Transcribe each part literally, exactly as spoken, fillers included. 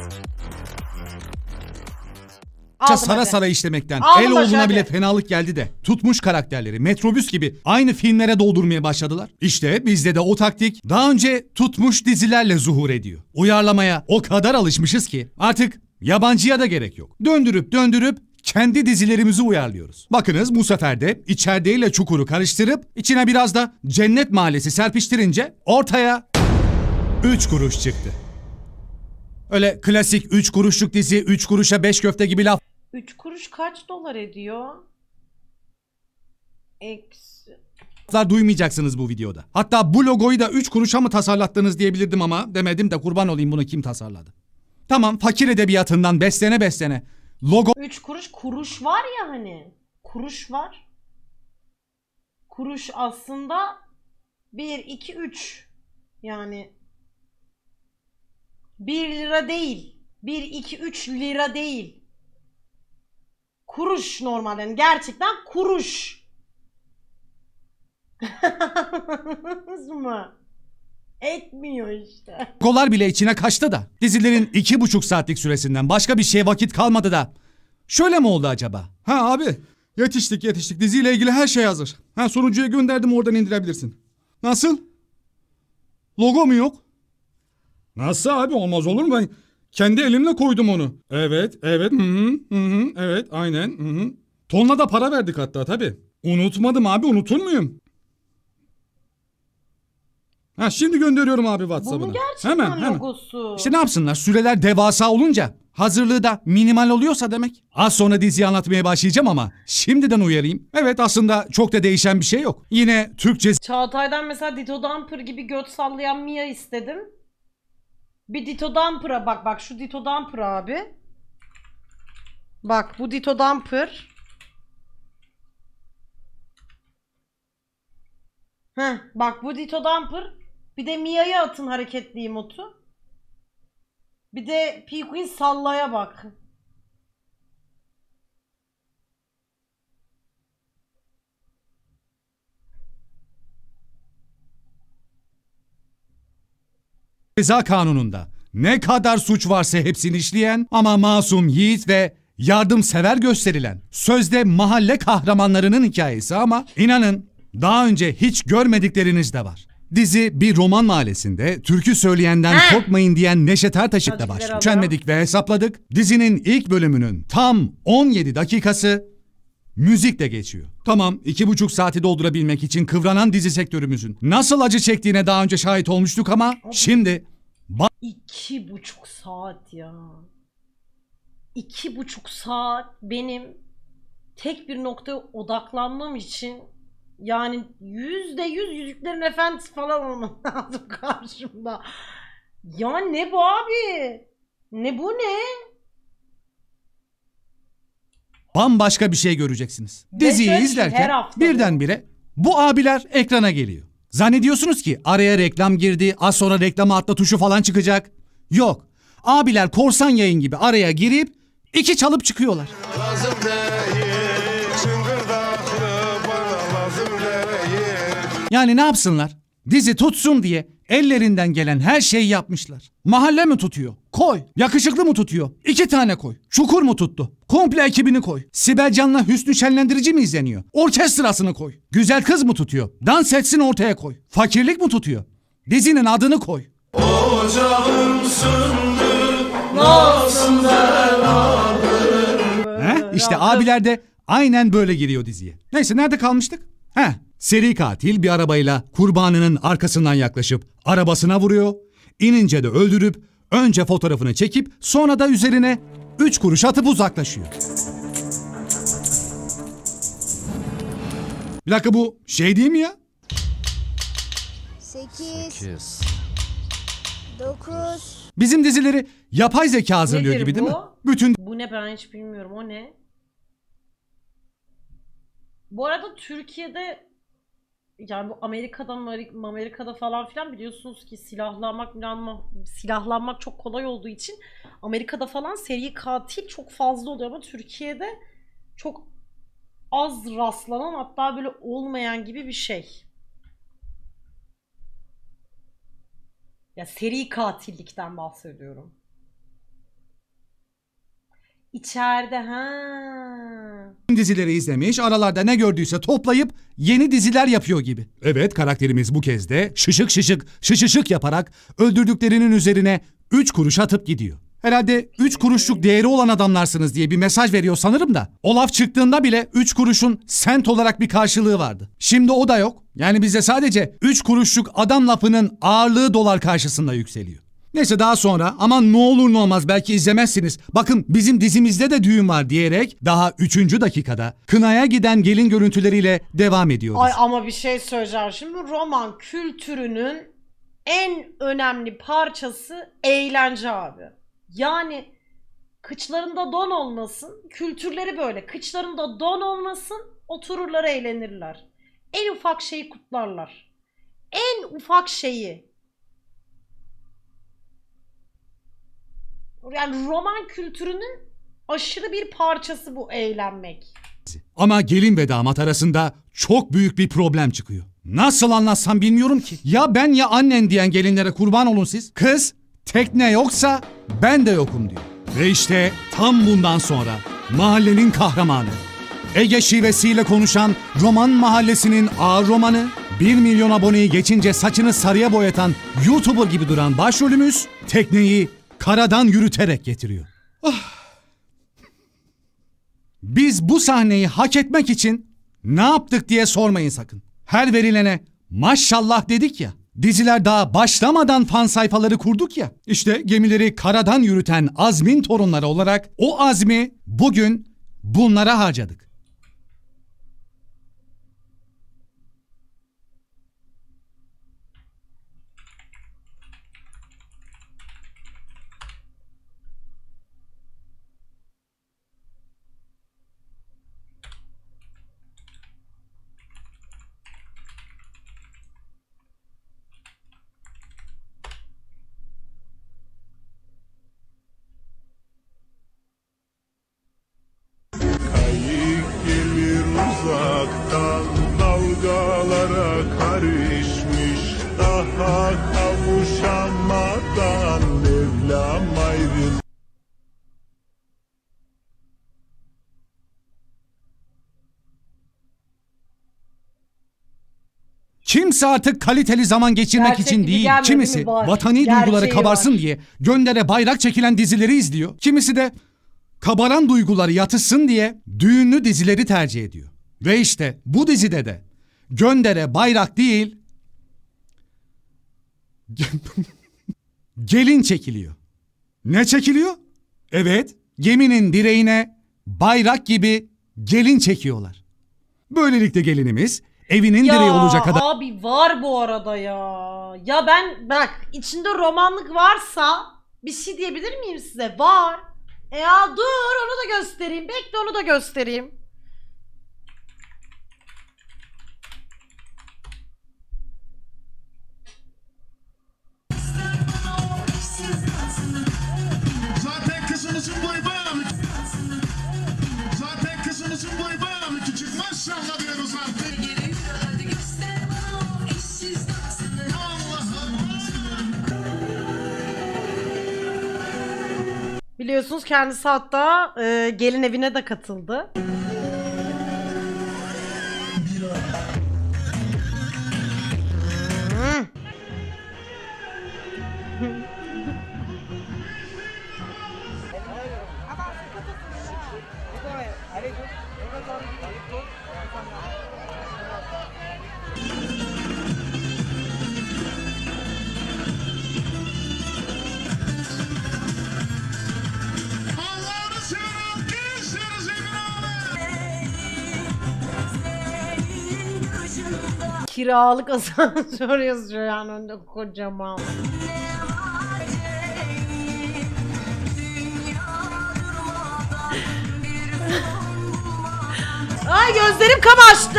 Aldım Sara hadi. sara işlemekten Aldım el başı, oğluna hadi. bile fenalık geldi de tutmuş karakterleri metrobüs gibi aynı filmlere doldurmaya başladılar. İşte bizde de o taktik daha önce tutmuş dizilerle zuhur ediyor. Uyarlamaya o kadar alışmışız ki artık yabancıya da gerek yok. Döndürüp döndürüp kendi dizilerimizi uyarlıyoruz. Bakınız bu sefer de içerideyle çukuru karıştırıp içine biraz da Cennet Mahallesi serpiştirince ortaya üç kuruş çıktı. Öyle klasik üç kuruşluk dizi, üç kuruşa beş köfte gibi laf üç kuruş kaç dolar ediyor? Eksi. laflar duymayacaksınız bu videoda. Hatta bu logoyu da üç kuruşa mı tasarlattınız diyebilirdim ama demedim de kurban olayım bunu kim tasarladı. Tamam, fakir edebiyatından beslene beslene logo üç kuruş kuruş var ya hani. Kuruş var. Kuruş aslında bir, iki, üç. Yani bir lira değil. bir, iki, üç lira değil. Kuruş normalde. Yani gerçekten kuruş. mı? Etmiyor işte. logolar bile içine kaçtı da dizilerin iki buçuk saatlik süresinden başka bir şeye vakit kalmadı da şöyle mi oldu acaba? Ha abi yetiştik yetiştik diziyle ilgili her şey hazır. Ha sunucuya gönderdim oradan indirebilirsin. Nasıl? Logo mu yok? Nasıl abi olmaz olur mu ben kendi elimle koydum onu. Evet evet hı hı hı hı evet aynen hı hı. Tonla da para verdik hatta tabii. Unutmadım abi unutur muyum? Ha şimdi gönderiyorum abi WhatsApp'ına. Bunun gerçekten Hemen hemen. logosu. İşte ne yapsınlar süreler devasa olunca hazırlığı da minimal oluyorsa demek. Az sonra diziyi anlatmaya başlayacağım ama şimdiden uyarayım. Evet aslında çok da değişen bir şey yok. Yine Türkçe Çağatay'dan mesela Dito Damper gibi göt sallayan Mia istedim. Bir Dito Damper'a bak bak şu Dito Damper abi. Bak bu Dito Damper. Heh bak bu Dito Damper. Bir de Mia'ya atın hareketli emotu. Bir de P-Queen sallaya bak. Ceza Kanunu'nda ne kadar suç varsa hepsini işleyen ama masum, yiğit ve yardımsever gösterilen sözde mahalle kahramanlarının hikayesi ama inanın daha önce hiç görmedikleriniz de var. Dizi bir roman mahallesinde türkü söyleyenden Heh. korkmayın diyen Neşet Ertaş'la Azıcık başlıyor. ver Üşenmedik ve hesapladık. Dizinin ilk bölümünün tam on yedi dakikası müzikle geçiyor. Tamam iki buçuk saati doldurabilmek için kıvranan dizi sektörümüzün nasıl acı çektiğine daha önce şahit olmuştuk ama şimdi İki buçuk saat ya. İki buçuk saat benim tek bir noktaya odaklanmam için yani yüzde yüz Yüzüklerin Efendisi falan olması lazım karşımda. Ya ne bu abi? Ne bu ne? bambaşka bir şey göreceksiniz. Ve Diziyi şöyle her izlerken hafta birdenbire bu abiler ekrana geliyor. Zannediyorsunuz ki araya reklam girdi, az sonra reklama atla tuşu falan çıkacak. Yok. Abiler korsan yayın gibi araya girip iki çalıp çıkıyorlar. Lazım değil, çıngırdaklı bana lazım değil. Yani ne yapsınlar? Dizi tutsun diye ellerinden gelen her şeyi yapmışlar. Mahalle mi tutuyor? Koy. Yakışıklı mı tutuyor? İki tane koy. Çukur mu tuttu? Komple ekibini koy. Sibel Can'la Hüsnü Şenlendirici mi izleniyor? Orkestrasını koy. Güzel kız mı tutuyor? Dans etsin ortaya koy. Fakirlik mi tutuyor? Dizinin adını koy. Ocağım söndü, nasıl He? İşte abiler de aynen böyle giriyor diziye. Neyse nerede kalmıştık? He. Seri katil bir arabayla kurbanının arkasından yaklaşıp arabasına vuruyor. İnince de öldürüp önce fotoğrafını çekip sonra da üzerine üç kuruş atıp uzaklaşıyor. Bir dakika bu şey değil mi ya? Sekiz. Dokuz. Bizim dizileri yapay zeka hazırlıyor Nedir gibi değil bu? mi? Bütün Bu ne ben hiç bilmiyorum. O ne? Bu arada Türkiye'de yani bu Amerika'da Amerik- Amerika'da falan filan biliyorsunuz ki silahlanmak silahlanmak, silahlanmak çok kolay olduğu için Amerika'da falan seri katil çok fazla oluyor ama Türkiye'de çok az rastlanan hatta böyle olmayan gibi bir şey. Ya seri katillikten bahsediyorum. İçeride ha. dizileri izlemiş, aralarda ne gördüyse toplayıp yeni diziler yapıyor gibi. Evet, karakterimiz bu kez de şışık şışık şışışık yaparak öldürdüklerinin üzerine üç kuruş atıp gidiyor. Herhalde üç kuruşluk değeri olan adamlarsınız diye bir mesaj veriyor sanırım da. O laf çıktığında bile üç kuruşun sent olarak bir karşılığı vardı. Şimdi o da yok. Yani bize sadece üç kuruşluk adam lafının ağırlığı dolar karşısında yükseliyor. Neyse, daha sonra aman ne olur ne olmaz belki izlemezsiniz, bakın bizim dizimizde de düğün var diyerek daha üçüncü dakikada kınaya giden gelin görüntüleriyle devam ediyoruz. Ay ama bir şey söyleyeceğim. Şimdi roman kültürünün en önemli parçası eğlence abi. Yani kıçlarında don olmasın, kültürleri böyle. Kıçlarında don olmasın, otururlar eğlenirler. En ufak şeyi kutlarlar. En ufak şeyi. Yani roman kültürünün aşırı bir parçası bu eğlenmek. Ama gelin ve damat arasında çok büyük bir problem çıkıyor. Nasıl anlatsam bilmiyorum ki. Ya ben ya annen diyen gelinlere kurban olun siz. Kız tekne yoksa ben de yokum diyor. Ve işte tam bundan sonra mahallenin kahramanı, Ege şivesiyle konuşan Roman Mahallesi'nin ağır romanı, bir milyon aboneyi geçince saçını sarıya boyatan YouTuber gibi duran başrolümüz tekneyi karadan yürüterek getiriyor. Ah. Biz bu sahneyi hak etmek için ne yaptık diye sormayın sakın. Her verilene maşallah dedik ya. Diziler daha başlamadan fan sayfaları kurduk ya. İşte gemileri karadan yürüten Azmin torunları olarak o azmi bugün bunlara harcadık. Kayık gelir uzaktan, dalgalara karışmış, daha kavuşamadan Mevlam ayrı. Kimse artık kaliteli zaman geçirmek Gerçek için gibi değil, gelmedi kimisi mi? Var. vatani Gerçeği duyguları kabarsın var. diye göndere bayrak çekilen dizileri izliyor. Kimisi de kabaran duyguları yatışsın diye düğünlü dizileri tercih ediyor. Ve işte bu dizide de göndere bayrak değil gelin çekiliyor. Ne çekiliyor? Evet, geminin direğine bayrak gibi gelin çekiyorlar. Böylelikle gelinimiz evinin direği olacak kadar abi var bu arada ya. Ya ben bak içinde romanlık varsa bir şey diyebilir miyim size? Var. E ya dur onu da göstereyim. Bekle onu da göstereyim. Zaten kızımızın boyu bayağı mı? Zaten kızımızın boyu bayağı mı küçük? Maşallah diyoruz artık. Biliyorsunuz kendisi hatta e, gelin evine de katıldı. Hmm. Allah'ını seversen gençleriz Emine abi. Kiralık asansör yazıyor yani önünde kocaman. Ay gözlerim kamaştı.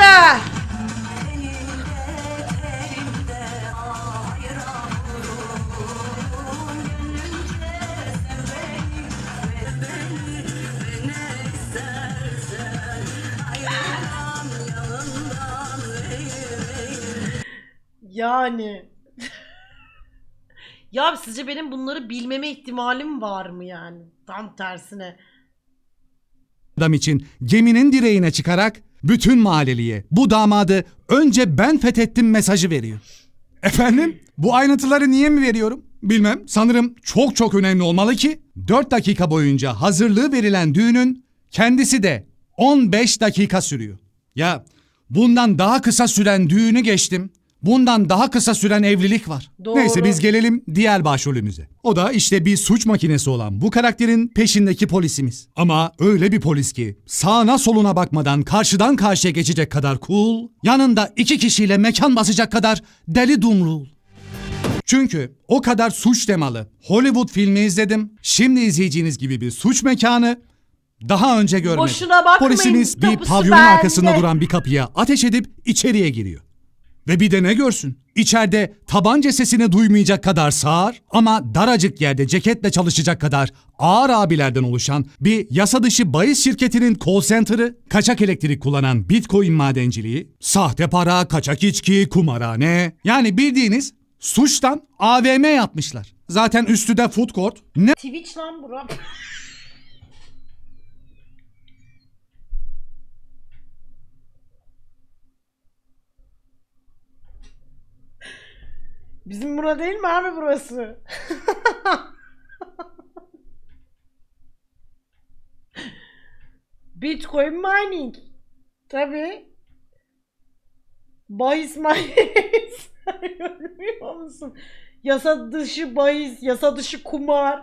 Yani. Ya sizce benim bunları bilmeme ihtimalim var mı yani? Tam tersine. adam için geminin direğine çıkarak bütün mahalleliye bu damadı önce ben fethettim mesajı veriyor. Efendim? Bu ayrıntıları niye mi veriyorum? Bilmem. Sanırım çok çok önemli olmalı ki dört dakika boyunca hazırlığı verilen düğünün kendisi de on beş dakika sürüyor. Ya bundan daha kısa süren düğünü geçtim. Bundan daha kısa süren evlilik var. Doğru. Neyse biz gelelim diğer başrolümüze. O da işte bir suç makinesi olan bu karakterin peşindeki polisimiz. Ama öyle bir polis ki sağına soluna bakmadan karşıdan karşıya geçecek kadar cool, yanında iki kişiyle mekan basacak kadar deli dumrul. Çünkü o kadar suç temalı Hollywood filmi izledim. Şimdi izleyeceğiniz gibi bir suç mekanı daha önce görmedim. Boşuna bakmayın, Polisimiz bir kapısı pavyonun bende. arkasında duran bir kapıya ateş edip içeriye giriyor. Ve bir de ne görsün? İçeride tabanca sesini duymayacak kadar sağır ama daracık yerde ceketle çalışacak kadar ağır abilerden oluşan bir yasa dışı bahis şirketinin call center'ı, kaçak elektrik kullanan bitcoin madenciliği, sahte para, kaçak içki, kumarhane, yani bildiğiniz suçtan A V M yapmışlar. Zaten üstü de food court. Ne Twitch lan bura. Bizim bura değil mi abi burası? Bitcoin mining. Tabii. Bahis bahis. Görmüyor musun? Yasa dışı bahis, yasa dışı kumar.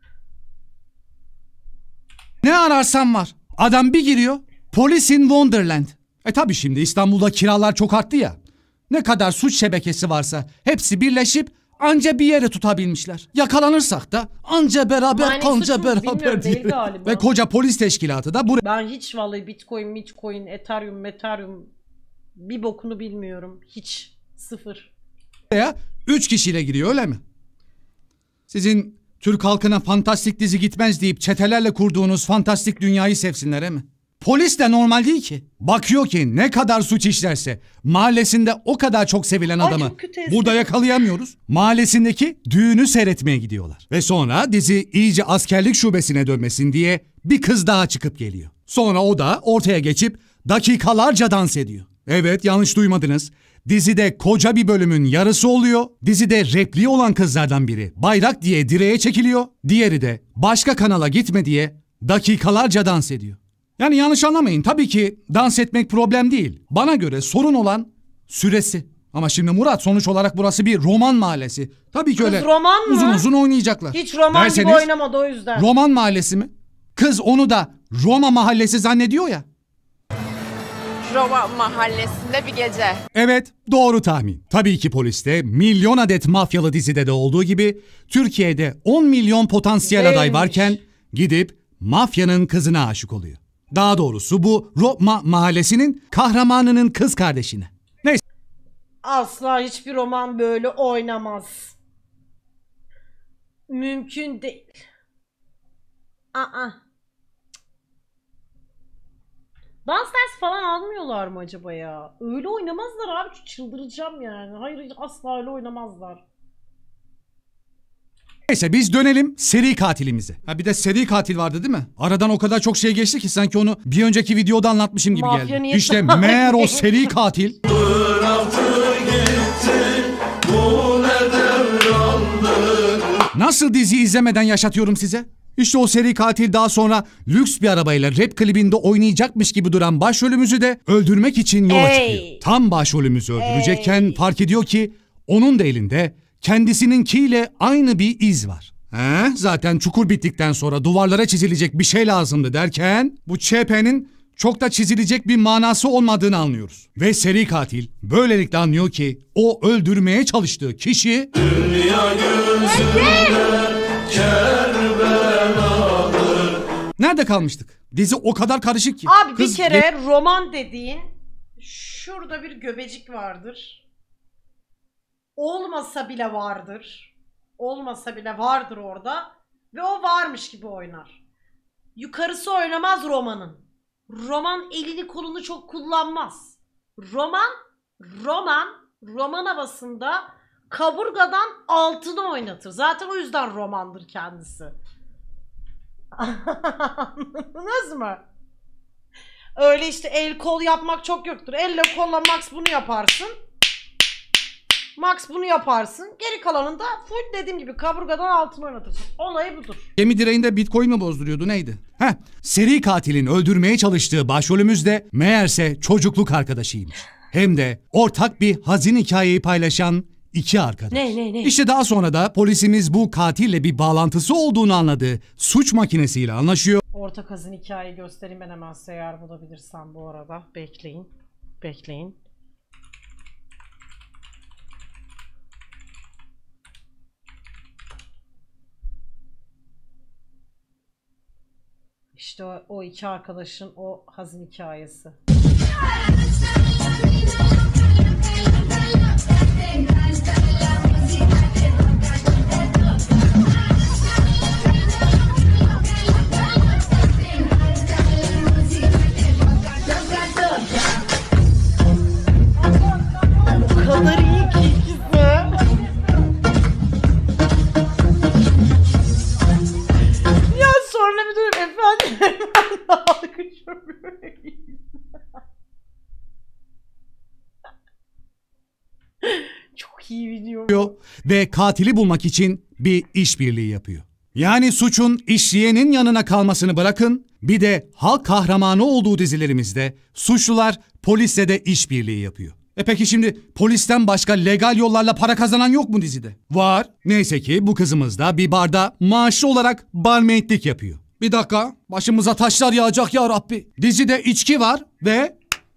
Ne ararsan var. Adam bir giriyor. Police in Wonderland. E tabi şimdi İstanbul'da kiralar çok arttı ya. Ne kadar suç şebekesi varsa hepsi birleşip anca bir yere tutabilmişler. Yakalanırsak da anca beraber Mining kanca suç mu? beraber Bilmiyorum, değil diye. galiba. Ve koca polis teşkilatı da buraya Ben hiç vallahi Bitcoin, Bitcoin, Ethereum, Meterium bir bokunu bilmiyorum. Hiç. Sıfır. üç kişiyle giriyor, öyle mi? Sizin Türk halkına fantastik dizi gitmez deyip çetelerle kurduğunuz fantastik dünyayı sevsinler, he mi? Polis de normal değil ki. Bakıyor ki ne kadar suç işlerse mahallesinde o kadar çok sevilen Ay, adamı çok kötü espri. burada yakalayamıyoruz. Mahallesindeki düğünü seyretmeye gidiyorlar. Ve sonra dizi iyice askerlik şubesine dönmesin diye bir kız daha çıkıp geliyor. Sonra o da ortaya geçip dakikalarca dans ediyor. Evet, yanlış duymadınız. Dizide koca bir bölümün yarısı oluyor. Dizide repliği olan kızlardan biri bayrak diye direğe çekiliyor. Diğeri de başka kanala gitme diye dakikalarca dans ediyor. Yani yanlış anlamayın, tabii ki dans etmek problem değil. Bana göre sorun olan süresi. Ama şimdi Murat, sonuç olarak burası bir roman mahallesi. Tabii ki Kız öyle roman mı? uzun uzun oynayacaklar. Hiç roman Derseniz, gibi oynamadı o yüzden. roman mahallesi mi? Kız onu da Roma mahallesi zannediyor ya. Roma mahallesinde bir gece. Evet, doğru tahmin. Tabii ki poliste milyon adet mafyalı dizide de olduğu gibi Türkiye'de on milyon potansiyel aday Neymiş? varken gidip mafyanın kızına aşık oluyor. Daha doğrusu bu Roma mahallesinin kahramanının kız kardeşine. Neyse. Asla hiçbir roman böyle oynamaz. Mümkün değil. Aa. Dans dersi falan almıyorlar mı acaba ya? Öyle oynamazlar abi. Çıldıracağım yani. Hayır, asla öyle oynamazlar. Neyse biz dönelim seri katilimize. Ha bir de seri katil vardı değil mi? Aradan o kadar çok şey geçti ki sanki onu bir önceki videoda anlatmışım gibi Mafya geldi. niye İşte sahip meğer o değil? seri katil nasıl dizi izlemeden yaşatıyorum size? İşte o seri katil daha sonra lüks bir arabayla rap klibinde oynayacakmış gibi duran başrolümüzü de öldürmek için yola Ey. çıkıyor. Tam başrolümüzü öldürecekken Ey. fark ediyor ki onun da elinde kendisininkiyle aynı bir iz var. He, zaten çukur bittikten sonra duvarlara çizilecek bir şey lazımdı derken bu Ç P'nin çok da çizilecek bir manası olmadığını anlıyoruz. Ve seri katil böylelikle anlıyor ki o öldürmeye çalıştığı kişi nerede kalmıştık? Dizi o kadar karışık ki. Abi Kız bir kere roman dediğin şurada bir göbecik vardır. Olmasa bile vardır. Olmasa bile vardır orada. Ve o varmış gibi oynar. Yukarısı oynamaz romanın. Roman elini kolunu çok kullanmaz. Roman, roman, roman havasında kaburgadan altını oynatır. Zaten o yüzden romandır kendisi. Anladınız mı? Öyle işte el kol yapmak çok yoktur. Elle kolla max bunu yaparsın. Max bunu yaparsın. Geri kalanında full dediğim gibi kaburgadan altını oynatırsın. Olayı budur. Gemi direğinde bitcoin mi bozduruyordu neydi? Heh, seri katilin öldürmeye çalıştığı başrolümüz de meğerse çocukluk arkadaşıymış. Hem de ortak bir hazin hikayeyi paylaşan iki arkadaş. Ne ne ne? İşte daha sonra da polisimiz bu katille bir bağlantısı olduğunu anladığı suç makinesiyle anlaşıyor. Ortak hazin hikayeyi göstereyim ben hemen size eğer bulabilirsem bu arada. Bekleyin. Bekleyin. İşte o, o iki arkadaşın o hazin hikayesi. O kadar iyi ki ikisi. Ya sonra bir dur efendim. Ben de alkışlıyorum. Çok iyi video. Ve katili bulmak için bir işbirliği yapıyor. Yani suçun işleyenin yanına kalmasını bırakın, bir de halk kahramanı olduğu dizilerimizde suçlular polisle de işbirliği yapıyor. E peki şimdi polisten başka legal yollarla para kazanan yok mu dizide? Var. Neyse ki bu kızımız da bir barda maaşlı olarak barmaidlik yapıyor. Bir dakika, başımıza taşlar yağacak ya Rabbi. Dizide içki var ve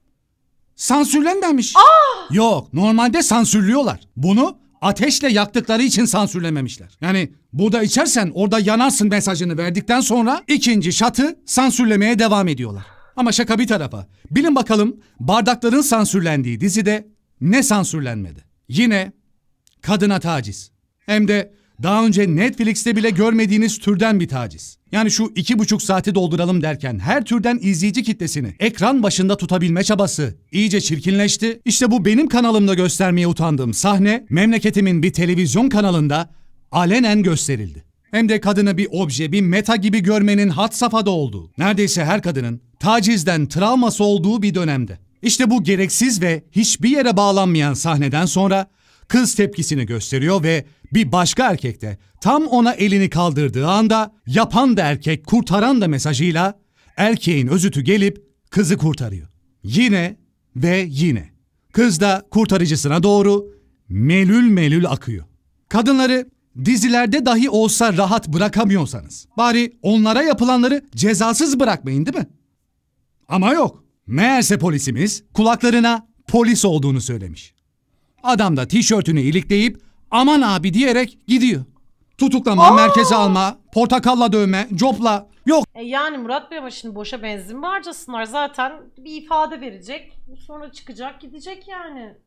sansürlenmemiş. Aa! Yok, normalde sansürlüyorlar. Bunu ateşle yaktıkları için sansürlememişler. Yani burada içersen orada yanarsın mesajını verdikten sonra ikinci şatı sansürlemeye devam ediyorlar. Ama şaka bir tarafa. Bilin bakalım bardakların sansürlendiği dizide ne sansürlenmedi? Yine kadına taciz. Hem de daha önce Netflix'te bile görmediğiniz türden bir taciz. Yani şu iki buçuk saati dolduralım derken her türden izleyici kitlesini ekran başında tutabilme çabası iyice çirkinleşti. İşte bu benim kanalımda göstermeye utandığım sahne memleketimin bir televizyon kanalında alenen gösterildi. Hem de kadını bir obje, bir meta gibi görmenin had safhada olduğu, neredeyse her kadının tacizden travması olduğu bir dönemde. İşte bu gereksiz ve hiçbir yere bağlanmayan sahneden sonra kız tepkisini gösteriyor ve bir başka erkek de tam ona elini kaldırdığı anda yapan da erkek, kurtaran da mesajıyla erkeğin özütü gelip kızı kurtarıyor. Yine ve yine. Kız da kurtarıcısına doğru melül melül akıyor. Kadınları dizilerde dahi olsa rahat bırakamıyorsanız bari onlara yapılanları cezasız bırakmayın değil mi? Ama yok. Meğerse polisimiz kulaklarına polis olduğunu söylemiş. Adam da tişörtünü ilikleyip aman abi diyerek gidiyor. Tutuklama, Aa! merkeze alma, portakalla dövme, copla. Yok. E yani Murat Bey ama şimdi boşa benzin mi harcasınlar? Zaten bir ifade verecek. Sonra çıkacak gidecek yani.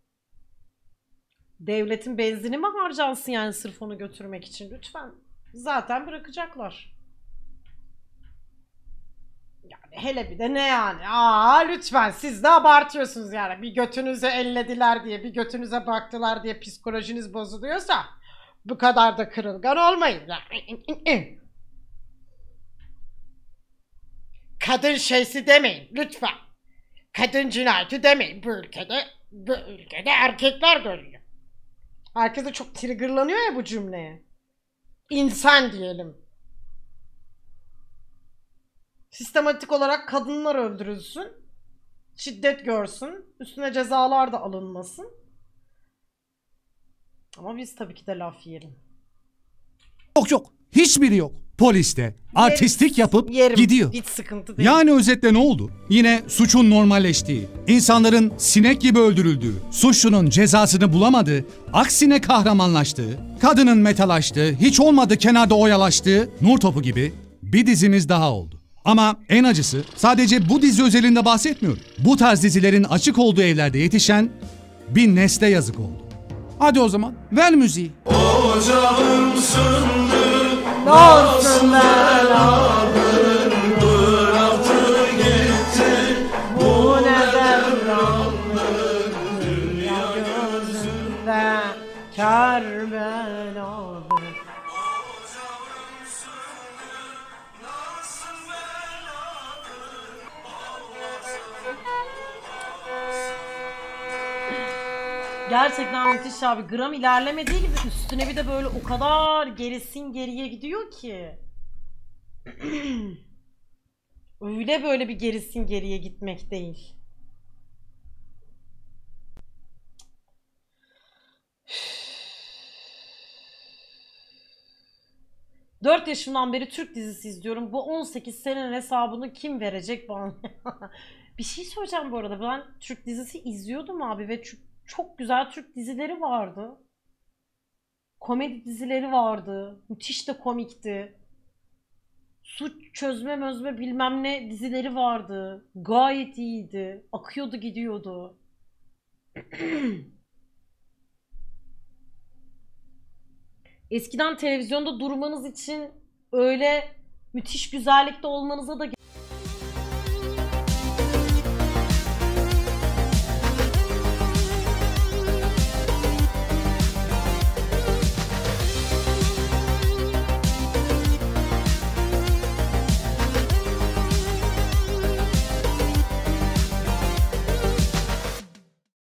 Devletin benzini mi harcansın yani sırf onu götürmek için? Lütfen. Zaten bırakacaklar. Yani hele bir de ne yani? Aa lütfen siz de abartıyorsunuz yani. Bir götünüze ellediler diye, bir götünüze baktılar diye psikolojiniz bozuluyorsa bu kadar da kırılgan olmayın. Kadın şeysi demeyin lütfen. Kadın cinayeti demeyin. Bu ülkede, bu ülkede erkekler görüyor. Herkes de çok triggerlanıyor ya bu cümleye. İnsan diyelim. Sistematik olarak kadınlar öldürülsün. Şiddet görsün. Üstüne cezalar da alınmasın. Ama biz tabii ki de laf yiyelim. Yok yok. Hiçbiri yok. Polis de artistik yapıp yerim. Gidiyor. Hiç sıkıntı değil. Yani özetle ne oldu? Yine suçun normalleştiği, insanların sinek gibi öldürüldüğü, suçlunun cezasını bulamadığı, aksine kahramanlaştığı, kadının metalaştığı, hiç olmadı kenarda oyalaştığı nur topu gibi bir dizimiz daha oldu. Ama en acısı sadece bu dizi özelinde bahsetmiyorum. Bu tarz dizilerin açık olduğu evlerde yetişen bir nesle yazık oldu. Hadi o zaman ver müziği. Ocağım söndü, Nasıl beladır bıraktı gitti. bu ne devrandır dünya gözünde kâr beladır. Gerçekten müthiş abi. Gram ilerlemediği gibi üstüne bir de böyle o kadar gerisin geriye gidiyor ki. Öyle böyle bir gerisin geriye gitmek değil. dört yaşımdan beri Türk dizisi izliyorum. Bu on sekiz senenin hesabını kim verecek bana? Bir şey söyleyeceğim bu arada. Ben Türk dizisi izliyordum abi ve çok güzel Türk dizileri vardı. Komedi dizileri vardı. Müthiş de komikti. Suç çözme mözme bilmem ne dizileri vardı. Gayet iyiydi. Akıyordu gidiyordu. Eskiden televizyonda durmanız için öyle müthiş güzellikte olmanıza da